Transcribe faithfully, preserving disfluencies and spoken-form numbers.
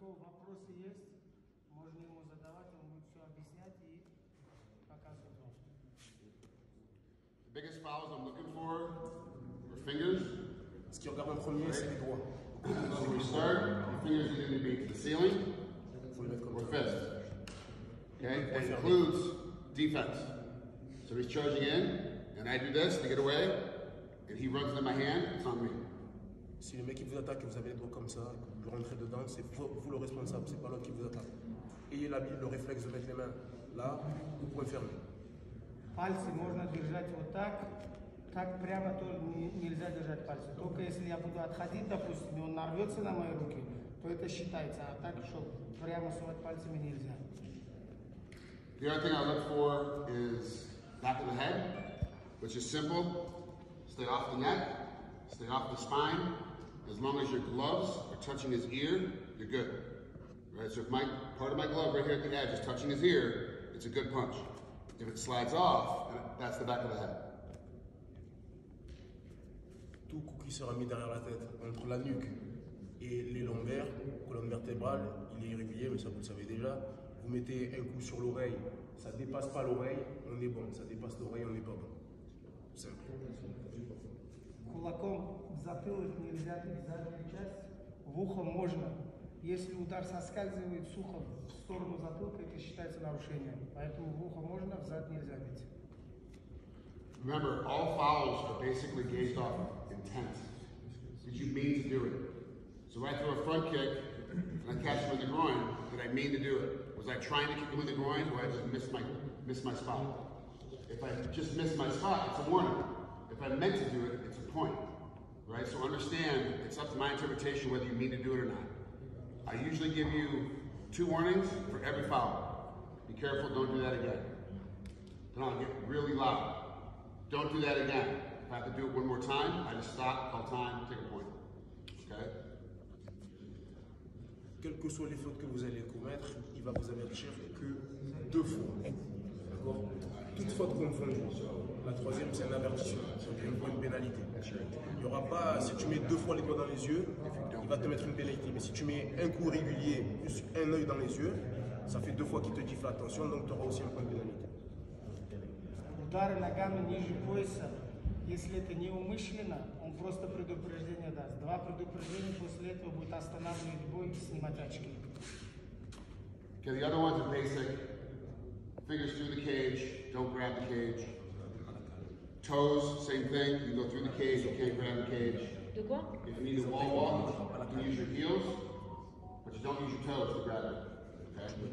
кого вопросы есть, можно ему задавать, он будет все объяснять и показывать вам. The biggest fouls I'm looking for are fingers. Ce qui regarde en premier, c'est les doigts. So we start, your fingers either need to be to the ceiling or fist. Okay? That includes defense. So he's charging in, and I do this to get away, and he runs into my hand, it's on me. Si le mec il vous attaque et vous avez les doigts comme ça, que vous rentrez dedans, c'est vous, vous le responsable, c'est pas l'autre qui vous attaque. Ayez la, le réflexe de mettre les mains là, vous pouvez fermer. Пальцы можно держать вот так, так прямо то не, нельзя держать пальцы. Только если я буду отходить, допустим, и он нарвется на мои руки, то это считается. А так, что прямо сувать пальцами нельзя. The other thing I look for is back of the head, which is simple. Stay off the neck, stay off the spine. As long as your gloves are touching his ear, you're good. Right? So if my part of my glove right here at the edge is touching his ear, it's a good punch. If it slides off, that's the back of the head. Tout coup qui sera mis derrière la tête, entre la nuque et les lombaires, colonne vertébrale, il est irrégulier, mais ça vous le savez déjà. Vous mettez un coup sur l'oreille, ça ne dépasse pas l'oreille, on est bon. Ça dépasse l'oreille, on n'est pas bon. Simple. Кулаком в затылок нельзя, в заднюю часть, в ухо можно. Если удар соскальзывает с уха в сторону затылка, это считается нарушением. Поэтому в ухо можно, в зад нельзя бить. Remember, all fouls are basically gauged off of intent. Did you mean to do it? So if I throw a front kick and I catch him in the groin, did I mean to do it? Was I trying to kick him in the groin, or I just missed my missed my spot? If I just missed my spot, it's a warning. If I meant to do it, it's a point. Right? So understand, it's up to my interpretation whether you mean to do it or not. I usually give you two warnings for every foul. Be careful, don't do that again. Then I'll get really loud. Don't do that again. If I have to do it one more time, I just stop, call time, take a point. Okay? Quelles que soient les fautes que vous allez commettre, il va vous avertir que deux fois. D'accord? Toute faute confondue. La troisième, c'est un avertissement. Donc il y a une pénalité. Il n'y aura pas, si tu mets deux fois les doigts dans les yeux, il va te mettre une pénalité. Mais si tu mets un coup régulier plus un œil dans les yeux, ça fait deux fois qu'il te dit fais attention, donc tu auras aussi un point de pénalité. Удары ногами ниже пояса, если это неумышленно, он просто предупреждение даст. Два предупреждения, после этого будет останавливать бой и снимать очки. Okay, the other ones are basic. Fingers through the cage, don't grab the cage. Toes, same thing. You go through the cage, you can't grab the cage. De quoi? If you need a wall walk, you can use your heels, but you don't use your toes to grab it. Okay?